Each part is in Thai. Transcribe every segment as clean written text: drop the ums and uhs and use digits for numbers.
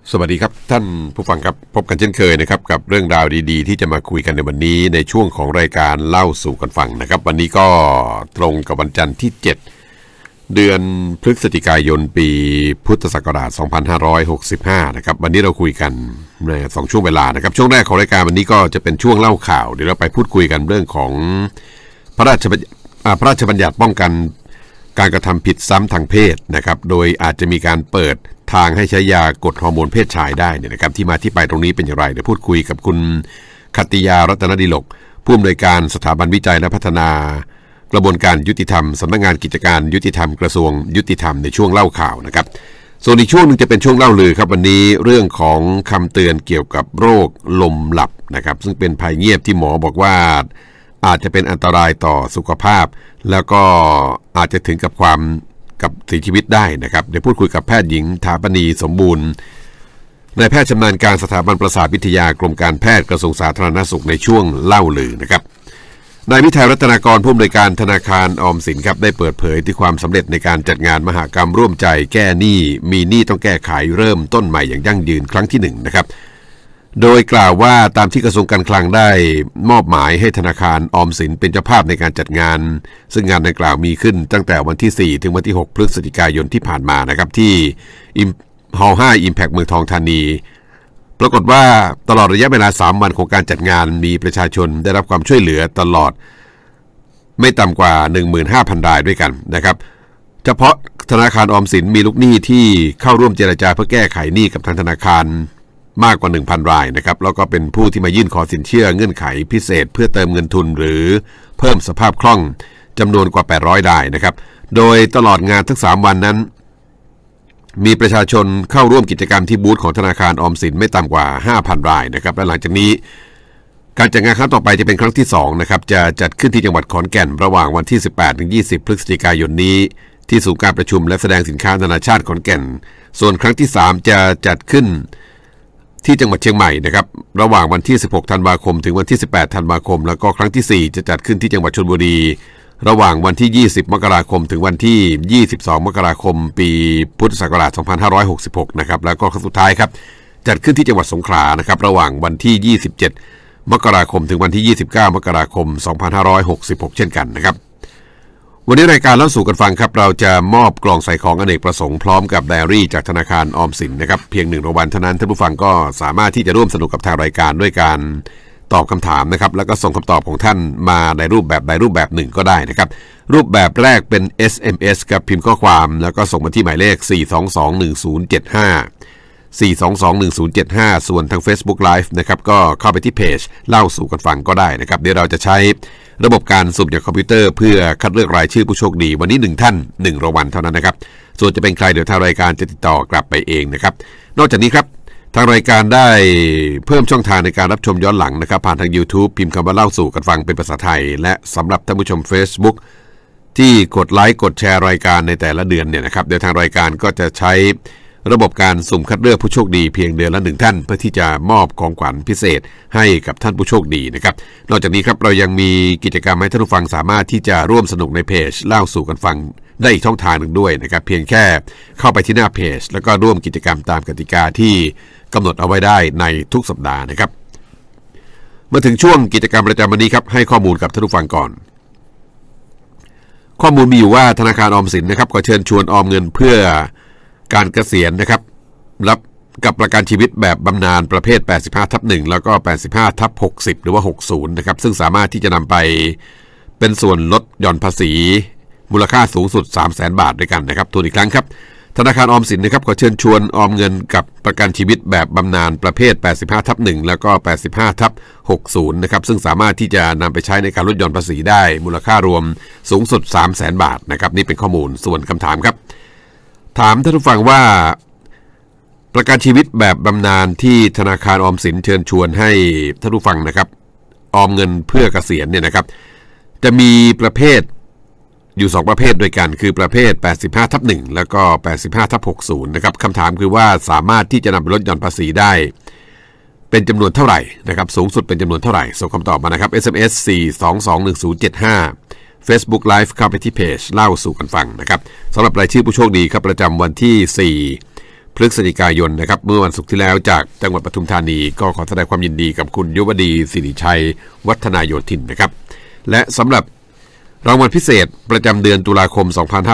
สวัสดีครับท่านผู้ฟังครับพบกันเช่นเคยนะครับกับเรื่องราวดีๆที่จะมาคุยกันในวันนี้ในช่วงของรายการเล่าสู่กันฟังนะครับวันนี้ก็ตรงกับวันจันทร์ที่7เดือนพฤศจิกายนปีพุทธศักราช2565นะครับวันนี้เราคุยกันใน2ช่วงเวลานะครับช่วงแรกของรายการวันนี้ก็จะเป็นช่วงเล่าข่าวเดี๋ยวเราไปพูดคุยกันเรื่องของพระราชบัญญัติป้องกันการกระทำผิดซ้ำทางเพศนะครับโดยอาจจะมีการเปิดทางให้ใช้ยากดฮอร์โมนเพศชายได้เนี่ยนะครับที่มาที่ไปตรงนี้เป็นอย่างไรเดี๋ยวพูดคุยกับคุณคัตติยารัตนดิลกผู้อำนวยการสถาบันวิจัยและพัฒนากระบวนการยุติธรรมสำนักงานกิจการยุติธรรมกระทรวงยุติธรรมในช่วงเล่าข่าวนะครับส่วนอีกช่วงนึงจะเป็นช่วงเล่าลือครับวันนี้เรื่องของคำเตือนเกี่ยวกับโรคลมหลับนะครับซึ่งเป็นภัยเงียบที่หมอบอกว่าอาจจะเป็นอันตรายต่อสุขภาพแล้วก็อาจจะถึงกับเสียชีวิตได้นะครับเดี๋ยวพูดคุยกับแพทย์หญิงถาปณีสมบูรณ์นายแพทย์ชำนาญการสถาบันประสาทวิทยากรมการแพทย์กระทรวงสาธารณสุขในช่วงเล่าลือนะครับนายวิทัยรัตนากรผู้อำนวยการธนาคารออมสินครับได้เปิดเผยถึงความสำเร็จในการจัดงานมหกรรมร่วมใจแก้หนี้มีหนี้ต้องแก้ไขเริ่มต้นใหม่อย่างยั่งยืนครั้งที่1นะครับโดยกล่าวว่าตามที่กระทรวงการคลังได้มอบหมายให้ธนาคารออมสินเป็นเจ้าภาพในการจัดงานซึ่งงานดังกล่าวมีขึ้นตั้งแต่วันที่4ถึงวันที่6พฤศจิกายนที่ผ่านมานะครับที่ฮอลล์5 Impact เมืองทองธานีปรากฏว่าตลอดระยะเวลา3วันของการจัดงานมีประชาชนได้รับความช่วยเหลือตลอดไม่ต่ำกว่า 15,000 รายด้วยกันนะครับเฉพาะธนาคารออมสินมีลูกหนี้ที่เข้าร่วมเจรจาเพื่อแก้ไขหนี้กับทางธนาคารมากกว่า 1,000 รายนะครับแล้วก็เป็นผู้ที่มายื่นขอสินเชื่อเงื่อนไขพิเศษเพื่อเติมเงินทุนหรือเพิ่มสภาพคล่องจำนวนกว่า800รายนะครับโดยตลอดงานทั้ง3วันนั้นมีประชาชนเข้าร่วมกิจกรรมที่บูธของธนาคารออมสินไม่ต่ำกว่า 5,000 รายนะครับและหลังจากนี้การจัดงานครั้งต่อไปจะเป็นครั้งที่2นะครับจะจัดขึ้นที่จังหวัดขอนแก่นระหว่างวันที่ 18-20 พฤศจิกายนนี้ที่ศูนย์การประชุมและแสดงสินค้านานาชาติขอนแก่นส่วนครั้งที่3จะจัดขึ้นที่จังหวัดเชียงใหม่นะครับระหว่างวันที่16ธันวาคมถึงวันที่18ธันวาคมแล้วก็ครั้งที่4จะจัดขึ้นที่จังหวัดชลบุรีระหว่างวันที่20มกราคมถึงวันที่22มกราคมปีพุทธศักราช2566นะครับแล้วก็ครั้งสุดท้ายครับจัดขึ้นที่จังหวัดสงขลานะครับระหว่างวันที่27มกราคมถึงวันที่29มกราคม2566เช่นกันนะครับวันนี้รายการเล่าสู่กันฟังครับเราจะมอบกล่องใส่ของอเนกประสงค์พร้อมกับไดอารี่จากธนาคารออมสินนะครับเพียง1รางวัลเท่านั้นท่านผู้ฟังก็สามารถที่จะร่วมสนุกกับทางรายการด้วยการตอบคำถามนะครับแล้วก็ส่งคำตอบของท่านมาในรูปแบบใดรูปแบบหนึ่งก็ได้นะครับรูปแบบแรกเป็น SMS กับพิมพ์ข้อความแล้วก็ส่งมาที่หมายเลข4221075 ส่วนทาง Facebook Live นะครับก็เข้าไปที่เพจเล่าสู่กันฟังก็ได้นะครับเดี๋ยวเราจะใช้ระบบการสุ่มจากคอมพิวเตอร์เพื่อคัดเลือกรายชื่อผู้โชคดีวันนี้1ท่าน1รางวัลเท่านั้นนะครับส่วนจะเป็นใครเดี๋ยวทางรายการจะติดต่อกลับไปเองนะครับนอกจากนี้ครับทางรายการได้เพิ่มช่องทางในการรับชมย้อนหลังนะครับผ่านทาง YouTube พิมพ์คำว่าเล่าสู่กันฟังเป็นภาษาไทยและสำหรับท่านผู้ชม Facebook ที่กดไลค์กดแชร์รายการในแต่ละเดือนเนี่ยนะครับเดี๋ยวทางรายการก็จะใช้ระบบการสุ่มคัดเลือกผู้โชคดีเพียงเดือนละ1ท่านเพื่อที่จะมอบของขวัญพิเศษให้กับท่านผู้โชคดีนะครับนอกจากนี้ครับเรายังมีกิจกรรมให้ท่านผู้ฟังสามารถที่จะร่วมสนุกในเพจเล่าสู่กันฟังได้อีกช่องทางหนึ่งด้วยนะครับเพียงแค่เข้าไปที่หน้าเพจแล้วก็ร่วมกิจกรรมตามกติกาที่กำหนดเอาไว้ได้ในทุกสัปดาห์นะครับมาถึงช่วงกิจกรรมประจำวันนี้ครับให้ข้อมูลกับท่านผู้ฟังก่อนข้อมูลมีอยู่ว่าธนาคารออมสินนะครับก็เชิญชวนออมเงินเพื่อการเกษียณนะครับรับกับประกันชีวิตแบบบำนาญประเภท 85/1 แล้วก็ 85/60 หรือว่า 60 นะครับซึ่งสามารถที่จะนำไปเป็นส่วนลดหย่อนภาษีมูลค่าสูงสุด 300,000 บาทด้วยกันนะครับทวนอีกครั้งครับธนาคารออมสินนะครับขอเชิญชวนออมเงินกับประกันชีวิตแบบบำนาญประเภท 85/1 แล้วก็ 85/60 นะครับซึ่งสามารถที่จะนำไปใช้ในการลดหย่อนภาษีได้มูลค่ารวมสูงสุด 300,000 บาทนะครับนี่เป็นข้อมูลส่วนคำถามครับถามท่านผู้ฟังว่าประกันชีวิตแบบบำนาญที่ธนาคารออมสินเชิญชวนให้ท่านผู้ฟังนะครับออมเงินเพื่อเกษียณเนี่ยนะครับจะมีประเภทอยู่2ประเภทด้วยกันคือประเภท 85/1 แล้วก็ 85/60 นะครับคำถามคือว่าสามารถที่จะนำไปลดหย่อนภาษีได้เป็นจำนวนเท่าไหร่นะครับสูงสุดเป็นจำนวนเท่าไหร่ส่งคำตอบมานะครับ SMS 4221075 Facebook Live เข้าไปที่เพจเล่าสู่กันฟังนะครับสำหรับรายชื่อผู้โชคดีครับประจำวันที่4 พฤศจิกายนนะครับเมื่อวันศุกร์ที่แล้วจากจังหวัดปทุมธานีก็ขอแสดงความยินดีกับคุณยุวดีสิริชัยวัฒนายโยธินนะครับและสำหรับรางวัลพิเศษประจำเดือนตุลาคม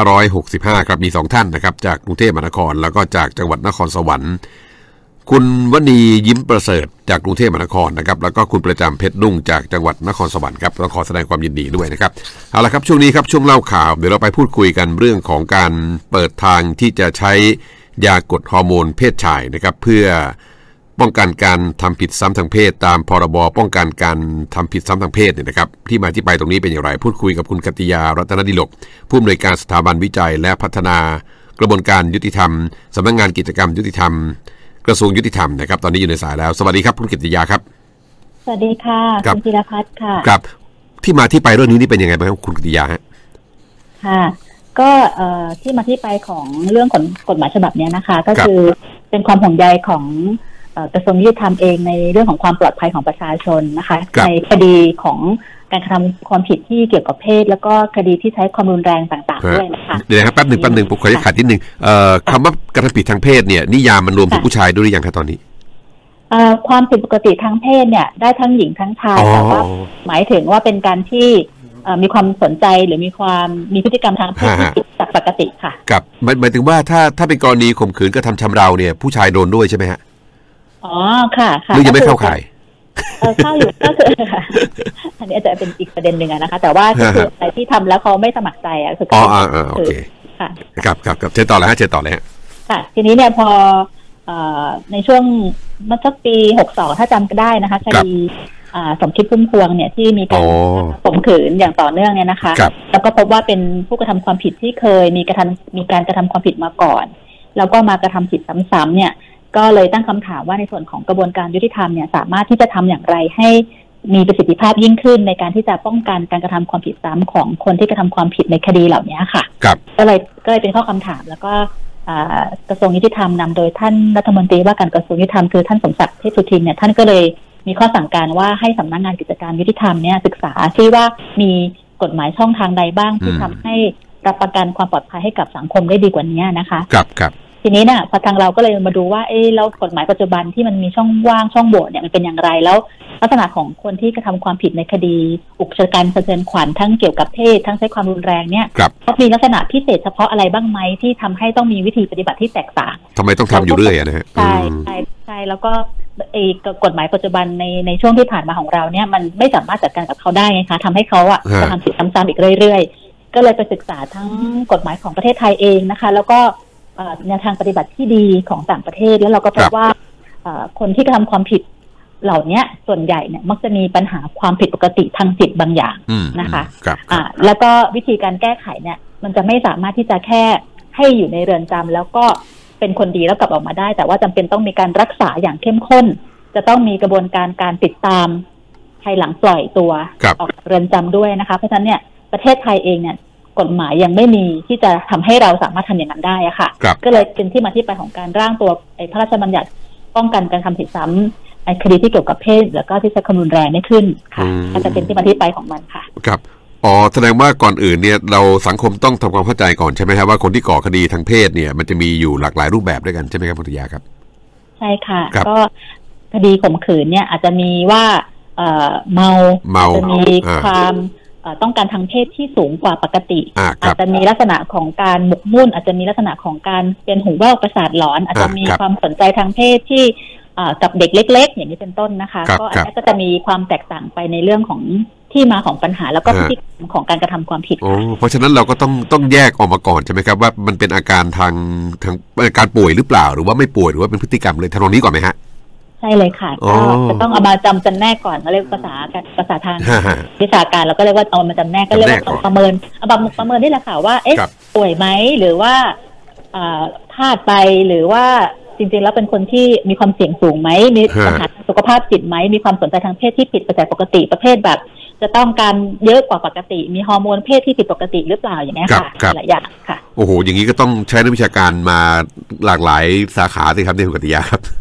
2565 ครับมี2ท่านนะครับจากกรุงเทพมหานครแล้วก็จากจังหวัดนครสวรรค์คุณวณียิ้มประเสริฐจากกรุงเทพมหานครนะครับแล้วก็คุณประจำเพชรนุ่งจากจังหวัดนครสวรรค์ครับต้องขอแสดงความยินดีด้วยนะครับเอาละครับช่วงนี้ครับช่วงเล่าข่าวเดี๋ยวเราไปพูดคุยกันเรื่องของการเปิดทางที่จะใช้ยากดฮอร์โมนเพศชายนะครับเพื่อป้องกันการทำผิดซ้ำทางเพศตามพรบป้องกันการทำผิดซ้ำทางเพศเนี่ยนะครับที่มาที่ไปตรงนี้เป็นอย่างไรพูดคุยกับคุณกติยารัตนดิลกผู้อำนวยการสถาบันวิจัยและพัฒนากระบวนการยุติธรรมสำนักงานกิจกรรมยุติธรรมกระทรวงยุติธรรมนะครับตอนนี้อยู่ในสายแล้วสวัสดีครับคุณกติยาครับสวัสดีค่ะคุณธีรพัฒน์ค่ะครับที่มาที่ไปเรื่องนี้นี่เป็นยังไงบ้างครับคุณกติยาฮะค่ะก็ที่มาที่ไปของเรื่องของกฎหมายฉบับนี้นะคะก็คือเป็นความห่วงใยของกระทรวงยุติธรรมเองในเรื่องของความปลอดภัยของประชาชนนะคะในคดีของการกระทำความผิดที่เกี่ยวกับเพศแล้วก็คดีที่ใช้ความรุนแรงต่างๆด้วยนะคะเดี๋ยวนะครับแป๊บหนึ่งผมขอขัดนิดนึงคำว่ากระทำผิดทางเพศเนี่ยนิยามมันรวมถึงผู้ชายด้วยหรือยังครับตอนนี้ความผิดปกติทางเพศเนี่ยได้ทั้งหญิงทั้งชายแต่ว่าหมายถึงว่าเป็นการที่มีความสนใจหรือมีพฤติกรรมทางเพศที่ผิดจากปกติค่ะกับหมายถึงว่าถ้าเป็นกรณีข่มขืนกระทำชำเราเนี่ยผู้ชายโดนด้วยใช่ไหมฮะอ๋อค่ะหรือยังไม่เข้าข่ายเข้าอยู่ก็คืออันนี้อาจจะเป็นอีกประเด็นหนึ่งนะคะแต่ว่าคืออะไรที่ทำแล้วเขาไม่สมัครใจคือโอเคค่ะครับเชิญต่อเลยฮะค่ะทีนี้เนี่ยพอในช่วงเมื่อสักปี62ถ้าจำได้นะคะคดีสมคิดพุ่มพวงเนี่ยที่มีการข่มขืนอย่างต่อเนื่องเนี่ยนะคะแล้วก็พบว่าเป็นผู้กระทำความผิดที่เคยมีการกระทำความผิดมาก่อนแล้วก็มากระทำผิดซ้ำๆเนี่ยก็เลยตั้งคำถามว่าในส่วนของกระบวนการยุติธรรมเนี่ยสามารถที่จะทำอย่างไรให้มีประสิทธิภาพยิ่งขึ้นในการที่จะป้องกันการกระทำความผิดซ้ำของคนที่กระทำความผิดในคดีเหล่านี้ค่ะก็เลยเป็นข้อคำถามแล้วก็กระทรวงยุติธรรมนำโดยท่านรัฐมนตรีว่าการกระทรวงยุติธรรมคือท่านสมศักดิ์เทพสุทินเนี่ยท่านก็เลยมีข้อสั่งการว่าให้สำนักงานกิจการยุติธรรมเนี่ยศึกษาซิว่ามีกฎหมายช่องทางใดบ้างที่ทำให้รับประกันความปลอดภัยให้กับสังคมได้ดีกว่านี้นะคะครับทีนี้เนี่ยพอทางเราก็เลยมาดูว่าแล้วกฎหมายปัจจุบันที่มันมีช่องว่างช่องโหว่เนี่ยมันเป็นอย่างไรแล้วลักษณะของคนที่กระทำความผิดในคดีอุกชะกันสะเทือนขวัญทั้งเกี่ยวกับเพศทั้งใช้ความรุนแรงเนี่ยเขามีลักษณะพิเศษเฉพาะอะไรบ้างไหมที่ทำให้ต้องมีวิธีปฏิบัติที่แตกต่างทำไมต้องทำอยู่เรื่อยนะฮะใช่แล้วก็กฎหมายปัจจุบันในช่วงที่ผ่านมาของเราเนี่ยมันไม่สามารถจัดการกับเขาได้ไงคะทำให้เขาจะทำผิดซ้ำๆอีกเรื่อยๆก็เลยไปศึกษาทั้งกฎหมายของประเทศไทยเองนะคะแล้วก็แนวทางปฏิบัติที่ดีของต่างประเทศแล้วเราก็พบว่าคนที่กระทำความผิดเหล่านี้ส่วนใหญ่เนี่ยมักจะมีปัญหาความผิดปกติทางจิตบางอย่างนะคะแล้วก็วิธีการแก้ไขเนี่ยมันจะไม่สามารถที่จะแค่ให้อยู่ในเรือนจำแล้วก็เป็นคนดีแล้วกลับออกมาได้แต่ว่าจำเป็นต้องมีการรักษาอย่างเข้มข้นจะต้องมีกระบวนการติดตามภายหลังปล่อยตัวออกเรือนจำด้วยนะคะเพราะฉะนั้นเนี่ยประเทศไทยเองเนี่ยกฎหมายยังไม่มีที่จะทำให้เราสามารถทำอย่างนั้นได้อะค่ะก็เลยเป็นที่มาที่ไปของการร่างตัวพระราชบัญญัติป้องกันการทำผิดซ้ำคดีที่เกี่ยวกับเพศแล้วก็ที่ใช้ความรุนแรงได้ขึ้นค่ะก็จะเป็นที่มาที่ไปของมันค่ะครับแสดงว่าก่อนอื่นเนี่ยเราสังคมต้องทำความเข้าใจก่อนใช่ไหมครับว่าคนที่ก่อคดีทางเพศเนี่ยมันจะมีอยู่หลากหลายรูปแบบด้วยกันใช่ไหมครับพุทธยาครับใช่ค่ะก็คดีข่มขืนเนี่ยอาจจะมีว่าเมาจะมีความต้องการทางเพศที่สูงกว่าปกติอาจจะมีลักษณะของการหมกมุ่นอาจจะมีลักษณะของการเป็นหูแว่วประสาทหลอนอาจจะมีความสนใจทางเพศที่กับเด็กเล็กๆอย่างนี้เป็นต้นนะคะก็อันนี้ก็จะมีความแตกต่างไปในเรื่องของที่มาของปัญหาแล้วก็พฤติกรรมของการกระทำความผิดเพราะฉะนั้นเราก็ต้องแยกออกมาก่อนใช่ไหมครับว่ามันเป็นอาการทางการป่วยหรือเปล่าหรือว่าไม่ป่วยหรือว่าเป็นพฤติกรรมเลยทางนี้ก่อนไหมฮะใช่เลยค่ะก็จะต้องเอามาจำแนกก่อนเขาเรียกภาษาทางวิชาการเราก็เรียกว่าเอามาจำแนกก็เรียกว่าประเมินนี่แหละค่ะว่าป่วยไหมหรือว่าพลาดไปหรือว่าจริงๆแล้วเป็นคนที่มีความเสี่ยงสูงไหมมีปัญหาสุขภาพจิตไหมมีความสนใจทางเพศที่ผิดไปจากปกติประเภทแบบจะต้องการเยอะกว่าปกติมีฮอร์โมนเพศที่ผิดปกติหรือเปล่าอย่างนี้ค่ะหลายอย่างค่ะโอ้โหอย่างนี้ก็ต้องใช้นักวิชาการมาหลากหลายสาขาสิครับในคุณกติยาครับ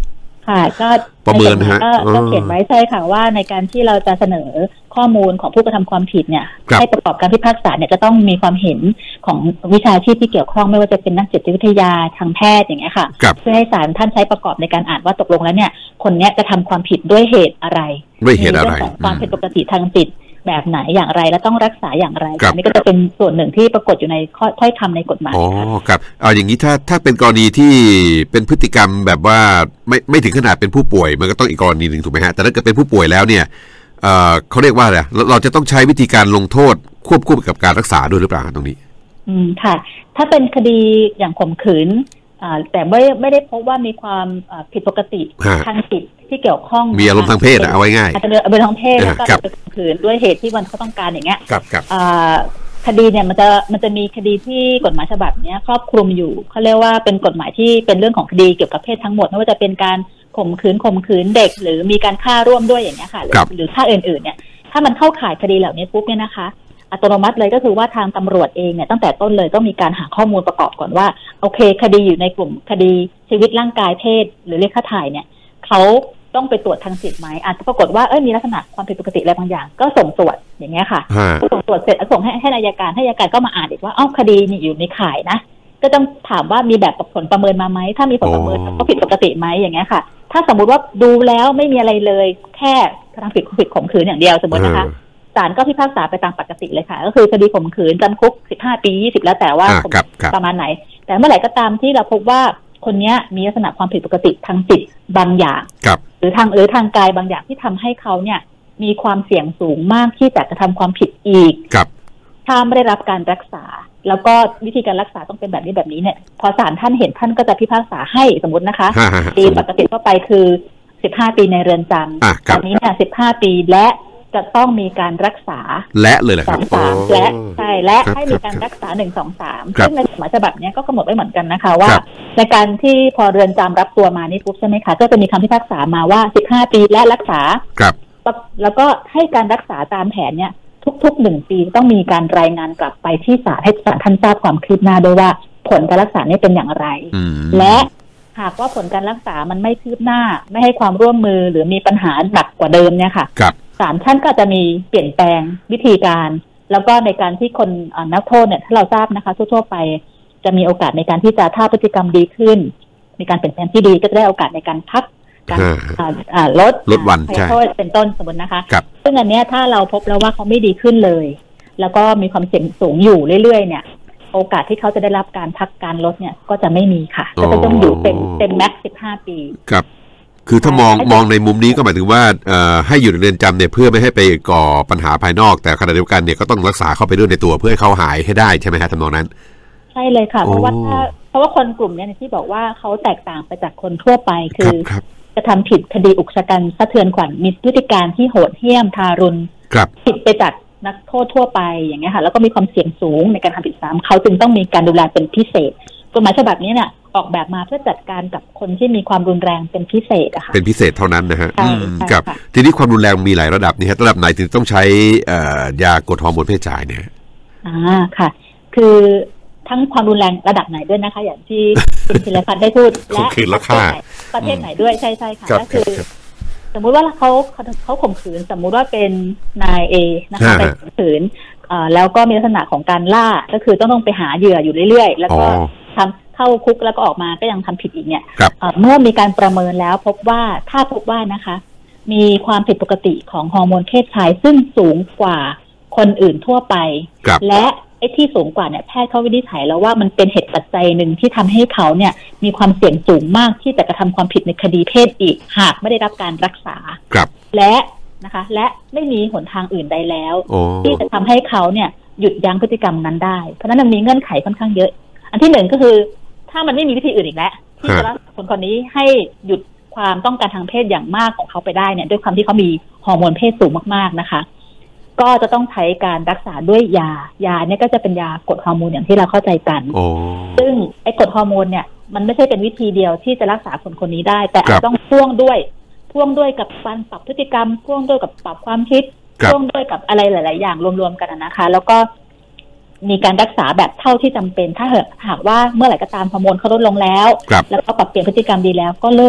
ค่ะก็ประเมินฮะก็เขียนไว้ใช่ค่ะว่าในการที่เราจะเสนอข้อมูลของผู้กระทำความผิดเนี่ยให้ประกอบการพิพากษาเนี่ยจะต้องมีความเห็นของวิชาชีพที่เกี่ยวข้องไม่ว่าจะเป็นนักจิตวิทยาทางแพทย์อย่างเงี้ยค่ะเพื่อให้ศาลท่านใช้ประกอบในการอ่านว่าตกลงแล้วเนี่ยคนเนี้ยจะทำความผิดด้วยเหตุอะไรด้วยเหตุอะไรของความผิดปกติทางจิตแบบไหนอย่างไรและต้องรักษาอย่างไรอันนี้ก็จะเป็นส่วนหนึ่งที่ปรากฏอยู่ในถ้อยคำในกฎหมายอ๋อครับเอาอย่างนี้ถ้าเป็นกรณีที่เป็นพฤติกรรมแบบว่าไม่ถึงขนาดเป็นผู้ป่วยมันก็ต้องอีกกรณีหนึ่งถูกไหมฮะแต่ถ้าเกิดเป็นผู้ป่วยแล้วเนี่ยเขาเรียกว่าอะไรเราจะต้องใช้วิธีการลงโทษควบคู่กับการรักษาด้วยหรือเปล่าตรงนี้ค่ะถ้าเป็นคดีอย่างข่มขืนแต่ไม่ได้พบว่ามีความผิดปกติทางจิตที่เกี่ยวข้องมีอารมณ์ทางเพศเอาไว้ง่ายอาจจะเป็นอารมณ์ทางเพศแล้วก็ไปข่มขืนด้วยเหตุที่เขาต้องการอย่างเงี้ยคดีเนี่ยมันจะมีคดีที่กฎหมายฉบับนี้ครอบคลุมอยู่เขาเรียกว่าเป็นกฎหมายที่เป็นเรื่องของคดีเกี่ยวกับเพศทั้งหมดไม่ว่าจะเป็นการข่มขืนเด็กหรือมีการฆ่าร่วมด้วยอย่างเงี้ยค่ะหรือฆ่าอื่นๆเนี่ยถ้ามันเข้าข่ายคดีเหล่านี้ปุ๊บเนี่ยนะคะอัตโนมัติเลยก็คือว่าทางตำรวจเองเนี่ยตั้งแต่ต้นเลยต้องมีการหาข้อมูลประกอบก่อนว่าโอเคคดีอยู่ในกลุ่มคดีชีวิตร่างกายเพศหรือเรียกค่าถ่ายเนี่ยเขาต้องไปตรวจทางจิตไหมอาจจะปรากฏว่ามีลักษณะความผิดปกติอะไรบางอย่างก็ส่งตรวจอย่างเงี้ยค่ะส่งตรวจเสร็จส่งให้อัยการก็มาอ่านอีกว่าคดีนี่อยู่ในข่ายนะก็ต้องถามว่ามีแบบผลประเมินมาไหมถ้ามีผลประเมินก็ผิดปกติไหมอย่างเงี้ยค่ะถ้าสมมุติว่าดูแล้วไม่มีอะไรเลยแค่ทางผิดข่มขืนอย่างเดียวสมมตินะคะศาลก็พิพากษาไปตามปกติเลยค่ะก็คือคดีข่มขืนจำคุก15 ปี20แล้วแต่ว่าประมาณไหนแต่เมื่อไหร่ก็ตามที่เราพบว่าคนนี้มีลักษณะความผิดปกติทางจิตบางอย่างหรือทางกายบางอย่างที่ทำให้เขาเนี่ยมีความเสี่ยงสูงมากที่จะกระทำความผิดอีกถ้าไม่ได้รับการรักษาแล้วก็วิธีการรักษาต้องเป็นแบบนี้เนี่ยพอศาลท่านเห็นท่านก็จะพิพากษาให้สมมตินะคะปีปกติทั่วไปคือ15 ปีในเรือนจำตอนนี้เนี่ย15 ปีและจะต้องมีการรักษาและเลยแหละครับและใช่และให้มีการรักษา1 2 3ซึ่งในกฎหมายฉบับนี้ก็กำหนดไว้เหมือนกันนะคะว่าในการที่พอเรือนจำรับตัวมานี่ปุ๊บใช่ไหมคะก็จะมีคำพิพากษามาว่า15 ปีและรักษาแล้วก็ให้การรักษาตามแผนเนี่ยทุก1 ปีต้องมีการรายงานกลับไปที่ศาลให้ศาลท่านทราบความคืบหน้าด้วยว่าผลการรักษานี่เป็นอย่างไรและหากว่าผลการรักษามันไม่คืบหน้าไม่ให้ความร่วมมือหรือมีปัญหาหนักกว่าเดิมเนี่ยค่ะศาลท่านก็จะมีเปลี่ยนแปลงวิธีการแล้วก็ในการที่คนนักโทษเนี่ยถ้าเราทราบนะคะทั่วๆไปจะมีโอกาสในการที่จะถ้าพฤติกรรมดีขึ้นมีการเปลี่ยนแปลงที่ดีก็จะได้โอกาสในการพักการลดวันใช่โทษเป็นต้นสมมตินะคะซึ่งอันนี้ถ้าเราพบแล้วว่าเขาไม่ดีขึ้นเลยแล้วก็มีความเสี่ยงสูงอยู่เรื่อยๆเนี่ยโอกาสที่เขาจะได้รับการพักการลดเนี่ยก็จะไม่มีค่ะก็จะต้องอยู่เต็มแม็กซ์15 ปีครับคือถ้ามองในมุมนี้ก็หมายถึงว่าให้อยู่ในเรือนจำเนี่ยเพื่อไม่ให้ไปก่อปัญหาภายนอกแต่ขณะเดียวกันเนี่ยก็ต้องรักษาเข้าไปด้วยในตัวเพื่อให้เขาหายให้ได้ใช่ไหมครับทำนองนั้นใช่เลยค่ะเพราะว่าคนกลุ่มนี้ที่บอกว่าเขาแตกต่างไปจากคนทั่วไปคือจะทำผิดคดีอุกชะกันสะเทือนขวัญมีพฤติการที่โหดเหี้ยมทารุณผิดไปจากนักโทษทั่วไปอย่างเงี้ยค่ะแล้วก็มีความเสี่ยงสูงในการทำผิดซ้ำเขาจึงต้องมีการดูแลเป็นพิเศษกฎหมายฉบับนี้เนี่ยออกแบบมาเพื่อจัดการกับคนที่มีความรุนแรงเป็นพิเศษอะค่ะเป็นพิเศษเท่านั้นนะฮะครับทีนี้ความรุนแรงมีหลายระดับนี่ฮะระดับไหนถึงต้องใช้ยากดฮอร์โมนเพศชายเนี่ยค่ะคือทั้งความรุนแรงระดับไหนด้วยนะคะอย่างที่คุณธีรพัฒน์ได้พูดและประเทศไหนด้วยใช่ค่ะก็คือสมมุติว่าเขาข่มขืนสมมุติว่าเป็นนายเอนะคะไปข่มขืนแล้วก็มีลักษณะของการล่าก็คือต้องไปหาเหยื่ออยู่เรื่อยๆแล้วก็ทำเข้าคุกแล้วก็ออกมาก็ยังทำผิดอีกเนี่ยเมื่อมีการประเมินแล้วพบว่านะคะมีความผิดปกติของฮอร์โมนเพศชายซึ่งสูงกว่าคนอื่นทั่วไปและไอ้ที่สูงกว่าเนี่ยแพทย์เขาวินิจฉัยแล้วว่ามันเป็นเหตุปัจจัยหนึ่งที่ทำให้เขาเนี่ยมีความเสี่ยงสูงมากที่จะกระทำความผิดในคดีเพศอีกหากไม่ได้รับการรักษาและไม่มีหนทางอื่นใดแล้วที่จะทำให้เขาเนี่ยหยุดยั้งพฤติกรรมนั้นได้เพราะฉะนั้นมันมีเงื่อนไขค่อนข้างเยอะอันที่หนึ่งก็คือถ้ามันไม่มีวิธีอื่นอีกแล้วที่จะรักษาคนนี้ให้หยุดความต้องการทางเพศอย่างมากของเขาไปได้เนี่ยด้วยความที่เขามีฮอร์โมนเพศสูงมากๆนะคะก็จะต้องใช้การรักษาด้วยยาเนี่ยก็จะเป็นยากดฮอร์โมนอย่างที่เราเข้าใจกันซึ่งไอ้กดฮอร์โมนเนี่ยมันไม่ใช่เป็นวิธีเดียวที่จะรักษาคนนี้ได้แต่ต้องพ่วงด้วยกับการปรับพฤติกรรมพ่วงด้วยกับปรับความคิดพ่วงด้วยกับอะไรหลายๆอย่างรวมๆกันนะคะแล้วก็มีการรักษาแบบเท่าที่จำเป็นถ้าหากว่าเมื่อไหร่ก็ตามฮอร์โมนเขาลดลงแล้วแล้วก็ปรับเปลี่ยนพฤติกรรมดีแล้วก็เลิก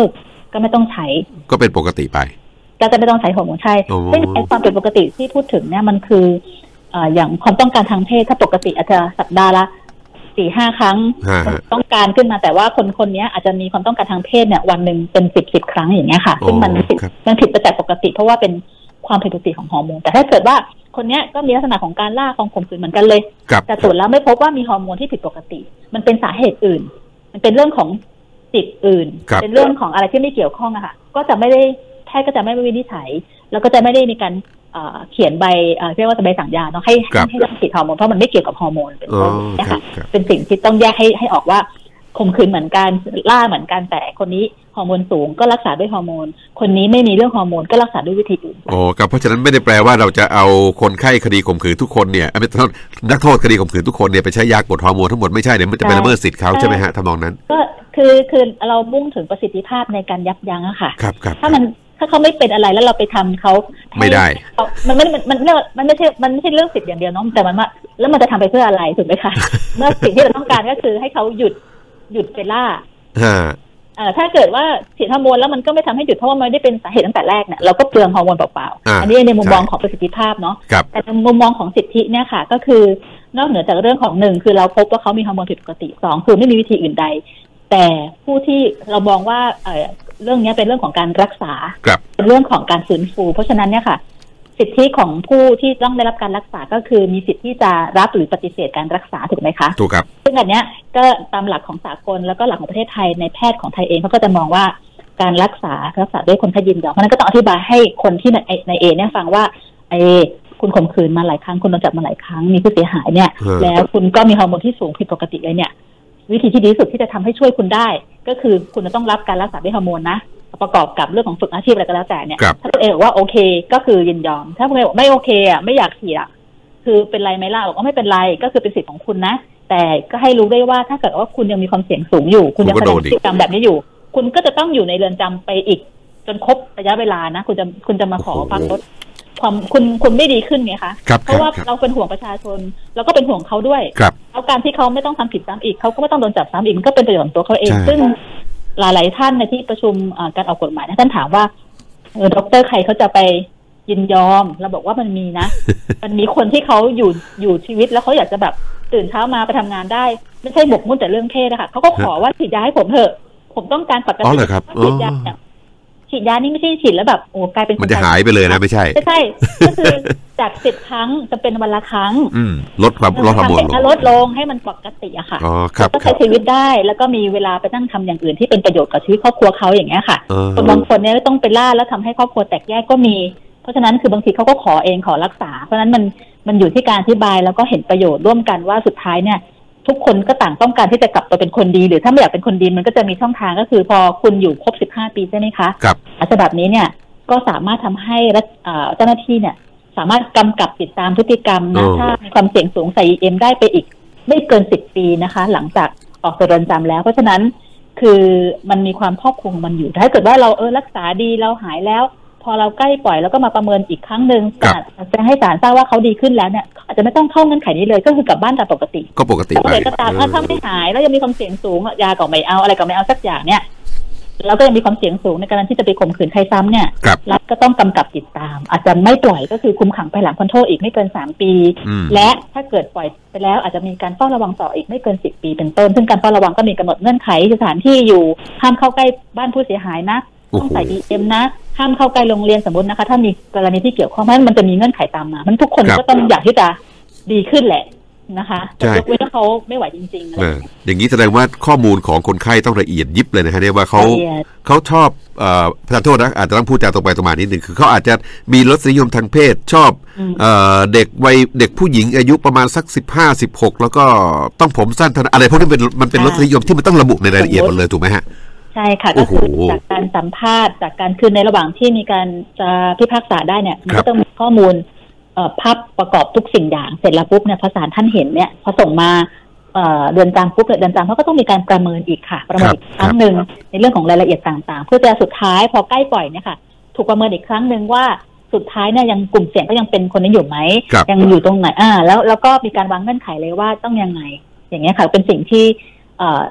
ก็ไม่ต้องใช้ก็เป็นปกติไปก็จะไม่ต้องใช้ฮอร์โมนใช่ซึ่งไอ้ความเป็นปกติที่พูดถึงเนี่ยมันคืออย่างความต้องการทางเพศถ้าปกติอาจจะสัปดาห์ละ 4-5 ครั้งต้องการขึ้นมาแต่ว่าคนนี้อาจจะมีความต้องการทางเพศเนี่ยวันหนึ่งเป็น10 ครั้งอย่างเงี้ยค่ะซึ่งมันผิดไปจากปกติเพราะว่าเป็นความผิดปกติของฮอร์โมนแต่ถ้าเกิดว่าคนนี้ก็มีลักษณะของการล่าของข่มขืนเหมือนกันเลยแต่ตรวจแล้วไม่พบว่ามีฮอร์โมนที่ผิดปกติมันเป็นสาเหตุอื่นมันเป็นเรื่องของจิตอื่นเป็นเรื่องของอะไรที่ไม่เกี่ยวข้องอะค่ะก็จะไม่ได้แพทย์ก็จะไม่วินิจฉัยแล้วก็จะไม่ได้มีการเขียนใบเรียกว่าใบสั่งยาเนาะให้รักษาฮอร์โมนเพราะมันไม่เกี่ยวกับฮอร์โมนเป็นต้นนะคะเป็นสิ่งที่ต้องแยกให้ออกว่าข่มขืนเหมือนกันล่าเหมือนกันแต่คนนี้ฮอร์โมนสูงก็รักษาด้วยฮอร์โมนคนนี้ไม่มีเรื่องฮอร์โมนก็รักษาด้วยวิธีอื่นครับเพราะฉะนั้นไม่ได้แปลว่าเราจะเอาคนไข้คดีข่มขืนทุกคนเนี่ยไม่ต้องนักโทษคดีข่มขืนทุกคนเนี่ยไปใช้ยากดฮอร์โมนทั้งหมดไม่ใช่เดี๋ยวมันจะเป็นละเมิดสิทธิ์เขาใช่ไหมฮะทำนองนั้นก็คือเรามุ่งถึงประสิทธิภาพในการยับยั้งอะค่ะถ้าเขาไม่เป็นอะไรแล้วเราไปทำเขาไม่ได้มันไม่ใช่เรื่องสิทธิ์อย่างเดียวน้องแต่มันว่าแล้วมันจะทำไปเพื่ออะไรถูกไหมคะ เมื่อสิ่งที่เราต้องการก็คือให้เขาหยุดไปล่าถ้าเกิดว่าฉีดฮอร์โมนแล้วมันก็ไม่ทำให้หยุดเพราะว่ามันไม่ได้เป็นสาเหตุตั้งแต่แรกเนี่ยเราก็เปลืองฮอร์โมนเปล่าๆอันนี้ในมุมมองของประสิทธิภาพเนาะแต่ในมุมมองของสิทธิเนี่ยค่ะก็คือนอกเหนือจากเรื่องของ1คือเราพบว่าเขามีฮอร์โมนผิดปกติ2คือไม่มีวิธีอื่นใดแต่ผู้ที่เรามองว่าเรื่องนี้เป็นเรื่องของการรักษาเป็นเรื่องของการฟื้นฟูเพราะฉะนั้นเนี่ยค่ะสิทธิของผู้ที่ต้องได้รับการรักษาก็คือมีสิทธิที่จะรับหรือปฏิเสธการรักษาถูกไหมคะถูกครับซึ่งอันเนี้ยก็ตามหลักของสากลแล้วก็หลักของประเทศไทยในแพทย์ของไทยเองเขาก็จะมองว่าการรักษาด้วยคนไข้ยินยอมเพราะนั้นก็ต้องอธิบายให้คนที่ในเอเนี่ยฟังว่าคุณข่มขืนมาหลายครั้งคุณโดนจับมาหลายครั้งมีผู้เสียหายเนี่ยแล้วคุณก็มีฮอร์โมนที่สูงผิดปกติเลยเนี่ยวิธีที่ดีที่สุดที่จะทำให้ช่วยคุณได้ก็คือคุณจะต้องรับการรักษาด้วยฮอร์โมนนะประกอบกับเรื่องของฝึกอาชีพอะไรก็แล้วแต่เนี่ยถ้าตัวเองบอกว่าโอเคก็คือยินยอมถ้าตัวเองบอกไม่โอเคอ่ะไม่อยากฉีดอ่ะคือเป็นไรไหมล่ะบอกว่าไม่เป็นไรก็คือเป็นสิทธิ์ของคุณนะแต่ก็ให้รู้ได้ว่าถ้าเกิดว่าคุณยังมีความเสี่ยงสูงอยู่คุณยังแสดงพฤติกรรมแบบนี้อยู่คุณก็จะต้องอยู่ในเรือนจำไปอีกจนครบระยะเวลานะคุณจะมาขอพักลดความคุณไม่ดีขึ้นไงคะเพราะว่าเราเป็นห่วงประชาชนแล้วก็เป็นห่วงเขาด้วยแล้วการที่เขาไม่ต้องทำผิดซ้ำอีกเขาก็ไม่ต้องโดนจับซ้ำอีกมันก็เป็นประโยชน์ตัวเขาเองซึ่งหลายๆท่านในที่ประชุมการออกกฎหมายท่านถามว่าดร.ใครเขาจะไปยินยอมเราบอกว่ามันมีนะ มันมีคนที่เขาอยู่ชีวิตแล้วเขาอยากจะแบบตื่นเช้ามาไปทำงานได้ไม่ใช่หมกมุ่นแต่เรื่องเพศนะคะเขาก็ขอว่าฉีดยาให้ผมเถอะผมต้องการปกติฉีดยาเนี่ยฉีดยานี่ไม่ใช่ฉีดแล้วแบบโอ้กลายเป็นมันจะหายไปเลยนะไม่ใช่ก็คือจาก10 ครั้งจะเป็นวันละครั้งลดฮอร์โมนลดลงให้มันปกติอะค่ะก็ใช้ชีวิตได้แล้วก็มีเวลาไปนั่งทำอย่างอื่นที่เป็นประโยชน์กับชีวิตครอบครัวเขาอย่างเงี้ยค่ะคนบางคนเนี่ยต้องไปล่าแล้วทำให้ครอบครัวแตกแยกก็มีเพราะฉะนั้นคือบางทีเขาก็ขอเองขอรักษาเพราะฉะนั้นมันอยู่ที่การอธิบายแล้วก็เห็นประโยชน์ร่วมกันว่าสุดท้ายเนี่ยทุกคนก็ต่างต้องการที่จะกลับตัวเป็นคนดีหรือถ้าไม่อยากเป็นคนดีมันก็จะมีช่องทางก็คือพอคุณอยู่ครบ15 ปีใช่ไหมคะฉบับนี้เนี่ยก็สามารถทำให้เจ้าหน้าที่เนี่ยสามารถกำกับติดตามพฤติกรรมนะถ้ามีความเสี่ยงสูงใส่ EM ได้ไปอีกไม่เกิน10 ปีนะคะหลังจากออกจากเรือนจำแล้วเพราะฉะนั้นคือมันมีความครอบคลุมมันอยู่ถ้าเกิดว่าเรารักษาดีเราหายแล้วพอเราใกล้ปล่อยแล้วก็มาประเมินอีกครั้งหนึ่งจะให้ศาลทราบว่าเขาดีขึ้นแล้วเนี่ยอาจจะไม่ต้องเข้าเงื่อนไขนี้เลยก็คือกลับบ้านตามปกติก็ปกติไปก็ตามถ้าไม่หายแล้วยังมีความเสี่ยงสูงยาก็ไม่เอาอะไรก็ไม่เอาสักอย่างเนี่ยแล้วก็ยังมีความเสี่ยงสูงในการที่จะไปข่มขืนใครซ้ำเนี่ยรัฐก็ต้องกำกับติดตามอาจจะไม่ปล่อยก็คือคุมขังไปหลังพ้นโทษอีกไม่เกิน3 ปีและถ้าเกิดปล่อยไปแล้วอาจจะมีการเฝ้าระวังต่ออีกไม่เกิน10 ปีเป็นต้นซึ่งการเฝ้าระวังก็มีกำหนดเงื่อนไขสถานที่อยู่ห้ามเข้าใกล้บ้านผู้เสียหายนะต้องใส่ EM นะห้ามเข้าใกล้โรงเรียนสมมตินะคะถ้ามีกรณีที่เกี่ยวข้องมันจะมีเงื่อนไขตามมามันทุกคนก็ต้องอยากที่จะดีขึ้นแหละนะคะยกเว้นว่าเขาไม่ไหวจริงๆอะไรอย่างนี้แสดงว่าข้อมูลของคนไข้ต้องละเอียดยิบเลยนะฮะเนี่ยว่าเขาชอบประธานโทษนะอาจจะต้องพูดจาตรงไปตรงมานิดนึงคือเขาอาจจะมีรสนิยมทางเพศชอบเด็กผู้หญิงอายุประมาณสัก15-16แล้วก็ต้องผมสั้นอะไรพวกนี้มันเป็นรสนิยมที่มันต้องระบุในรายละเอียดหมดเลยถูกไหมฮะใช่ค่ะก็คือจากการสัมภาษณ์จากการคือในระหว่างที่มีการจะพิพากษาได้เนี่ยมันก็ต้องมีข้อมูลภาพประกอบทุกสิ่งอย่างเสร็จแล้วปุ๊บเนี่ยพอศาลท่านเห็นเนี่ยพอส่งมาเรือนจำปุ๊บเรือนจำเขาก็ต้องมีการประเมินอีกค่ะประเมินอีกครั้งหนึ่งในเรื่องของรายละเอียดต่างๆเพื่อจะสุดท้ายพอใกล้ปล่อยเนี่ยค่ะถูกประเมินอีกครั้งหนึ่งว่าสุดท้ายเนี่ยยังกลุ่มเสี่ยงก็ยังเป็นคนนี้อยู่ไหมยังอยู่ตรงไหนแล้วก็มีการวางเงื่อนไขเลยว่าต้องยังไงอย่างเงี้ยค่ะเป็นสิ่งที่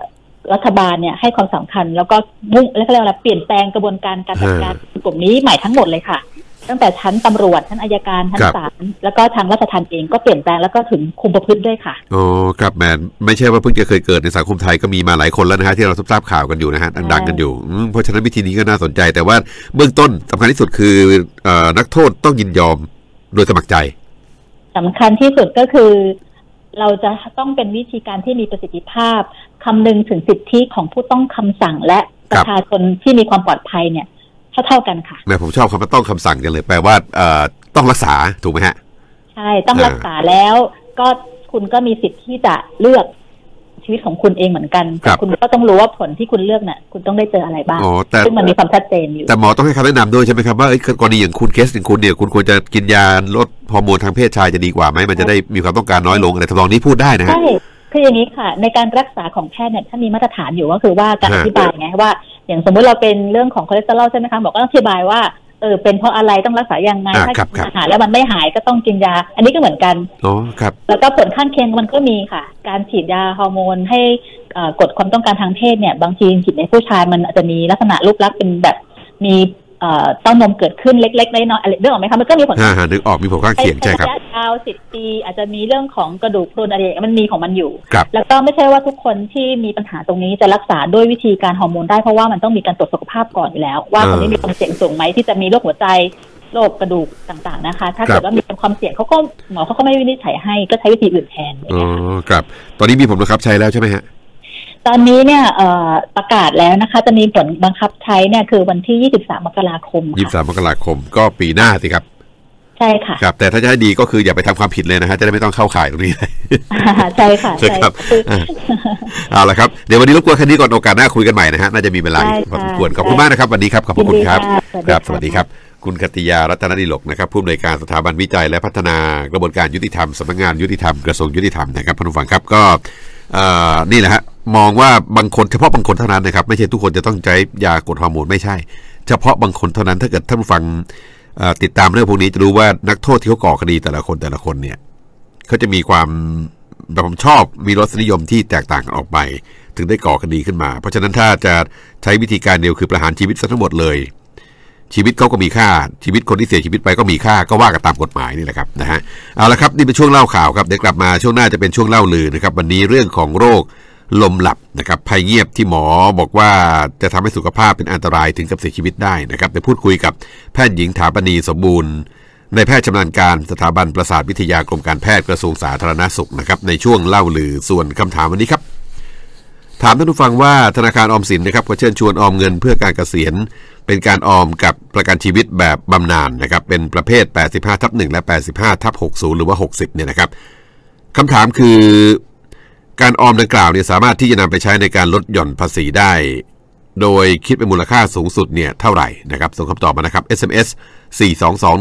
รัฐบาลเนี่ยให้ความสำคัญแล้วก็มุ่งแล้วก็เรียกว่าเปลี่ยนแปลงกระบวนการจัดการกลุ่มนี้ใหม่ทั้งหมดเลยค่ะตั้งแต่ชั้นตำรวจชั้นอัยการชั้นศาลแล้วก็ทางราชทัณฑ์เองก็เปลี่ยนแปลงแล้วก็ถึงคุมประพฤติด้วยค่ะโอ้ครับแมนไม่ใช่ว่าเพิ่งจะเคยเกิดในสังคมไทยก็มีมาหลายคนแล้วนะฮะที่เราทราบข่าวกันอยู่นะฮะดังๆกันอยู่เพราะฉะนั้นวิธีนี้ก็น่าสนใจแต่ว่าเบื้องต้นสำคัญที่สุดคือนักโทษต้องยินยอมโดยสมัครใจสำคัญที่สุดก็คือเราจะต้องเป็นวิธีการที่มีประสิทธิภาพคำนึงถึงสิทธิของผู้ต้องคำสั่งและประชาชนที่มีความปลอดภัยเนี่ยเท่ากันค่ะแม่ผมชอบคำว่าต้องคำสั่งกันเลยแปลว่าต้องรักษาถูกไหมฮะใช่ต้องรักษาแล้วก็คุณก็มีสิทธิ์ที่จะเลือกชีวิตของคุณเองเหมือนกันแต่คุณก็ต้องรู้ว่าผลที่คุณเลือกเนี่ยคุณต้องได้เจออะไรบ้างซึ่งมันมีความชัดเจนอยู่แต่หมอต้องให้คำแนะนำด้วยใช่ไหมครับว่ากรณีอย่างคุณเคสอย่างคุณเนี่ยคุณควรจะกินยาลดฮอร์โมนทางเพศชายจะดีกว่าไหมมันจะได้มีความต้องการน้อยลงอะไรทำนองนี้พูดได้นะฮะใช่คืออย่างนี้ค่ะในการรักษาของแพทย์เนี่ยถ้ามีมาตรฐานอยู่ก็คือว่าการอธิบายไงว่าอย่างสมมติเราเป็นเรื่องของคอเลสเตอรอลใช่ไหมคะบอกก็ต้องอธิบายว่าเป็นเพราะอะไรต้องรักษายังไงถ้ากินอาหารแล้วมันไม่หายก็ต้องกินยาอันนี้ก็เหมือนกันอ๋อครับแล้วก็ผลข้างเคียงมันก็มีค่ะการฉีดยาฮอร์โมนให้กดความต้องการทางเพศเนี่ยบางทีฉีดในผู้ชายมันอาจจะมีลักษณะรูปลักษณ์เป็นแบบมีเต้านมเกิดขึ้นเล็กๆน้อยๆอะไรเรื่องออกไหมคะมันก็มีผลนึกออกมีผลข้างเคียงใช่ครับระยะยาว10 ปีอาจจะมีเรื่องของกระดูกพรุนอะไรมันมีของมันอยู่แล้วก็ไม่ใช่ว่าทุกคนที่มีปัญหาตรงนี้จะรักษาด้วยวิธีการฮอร์โมนได้เพราะว่ามันต้องมีการตรวจสุขภาพก่อนอยู่แล้วว่าคนนี้มีความเสี่ยงสูงไหมที่จะมีโรคหัวใจโรคกระดูกต่างๆนะคะถ้าเกิดว่ามีความเสี่ยงหมอเขาก็ไม่วินิจฉัยให้ก็ใช้วิธีอื่นแทนอ๋อครับตอนนี้มีผลบังคับใช้แล้วใช่ไหมฮะตอนนี้เนี่ยประกาศแล้วนะคะจะมีผลบังคับใช้เนี่ยคือวันที่23 มกราคม 23 มกราคมก็ปีหน้าสิครับใช่ค่ะครับแต่ถ้าจะให้ดีก็คืออย่าไปทำความผิดเลยนะฮะจะได้ไม่ต้องเข้าข่ายตรงนี้เลยใช่ค่ะใช่ครับเอาละครับเดี๋ยววันนี้รบกวนแค่นี้ก่อนโอกาสหน้าคุยกันใหม่นะฮะน่าจะมีเวลาพอสมควรขอบคุณมากนะครับวันนี้ครับขอบคุณครับครับสวัสดีครับคุณกติยารัตนดิลกนะครับผู้อำนวยการสถาบันวิจัยและพัฒนากระบวนการยุติธรรมสำนักงานยุติธรรมกระทรวงยุติธรรมนะครับท่านผู้ฟังครับก็นี่แหละฮะมองว่าบางคนเฉพาะบางคนเท่านั้นนะครับไม่ใช่ทุกคนจะต้องใช้ยากดฮอร์โมนไม่ใช่เฉพาะบางคนเท่านั้นถ้าเกิดท่านผู้ฟังติดตามเรื่องพวกนี้จะรู้ว่านักโทษที่เขาก่อคดีแต่ละคนเนี่ยเขาจะมีความแบบผมชอบมีรสนิยมที่แตกต่างกันออกไปถึงได้ก่อคดีขึ้นมาเพราะฉะนั้นถ้าจะใช้วิธีการเดียวคือประหารชีวิตซะทั้งหมดเลยชีวิตเขาก็มีค่าชีวิตคนที่เสียชีวิตไปก็มีค่าก็ว่ากันตามกฎหมายนี่แหละครับนะฮะเอาละครับนี่เป็นช่วงเล่าข่าวครับเดี๋ยวกลับมาช่วงหน้าจะเป็นช่วงเล่าลือนะครับวันนี้เรื่องของโรคลมหลับนะครับภัยเงียบที่หมอบอกว่าจะทำให้สุขภาพเป็นอันตรายถึงกับเสียชีวิตได้นะครับไปพูดคุยกับแพทย์หญิงถาปณีสมบูรณ์ในแพทย์ชำนาญการสถาบันประสาทวิทยากรมการแพทย์กระทรวงสาธารณสุขนะครับในช่วงเล่าลือส่วนคำถามวันนี้ครับถามท่านผู้ฟังว่าธนาคารออมสินนะครับก็เชิญชวนออมเงินเพื่อการเกษียณเป็นการออมกับประกันชีวิตแบบบำนาญนะครับเป็นประเภท 85/1 และ 85/60 หรือว่า 60 เนี่ยนะครับคำถามคือการออมดังกล่าวเนี่ยสามารถที่จะนำไปใช้ในการลดหย่อนภาษีได้โดยคิดเป็นมูลค่าสูงสุดเนี่ยเท่าไหร่นะครับส่งคำตอบมานะครับ SMS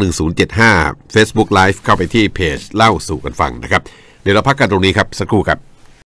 4221075 Facebook Live เข้าไปที่เพจเล่าสู่กันฟังนะครับเดี๋ยวเราพักกันตรงนี้ครับสักครู่ครับ